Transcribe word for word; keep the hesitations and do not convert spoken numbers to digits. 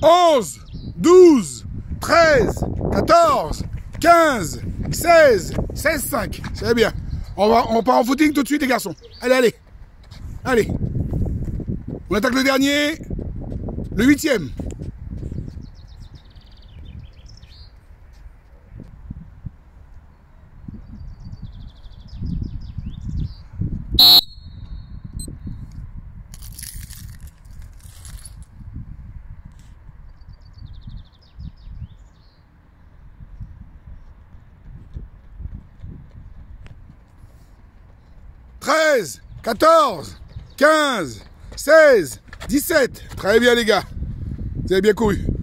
onze, douze, treize, quatorze, quinze, seize, seize, cinq. C'est bien. On, va, on part en footing tout de suite, les garçons. Allez, allez. Allez. On attaque le dernier. Le huitième. treize, quatorze, quinze, seize, dix-sept. Très bien les gars. Vous avez bien couru.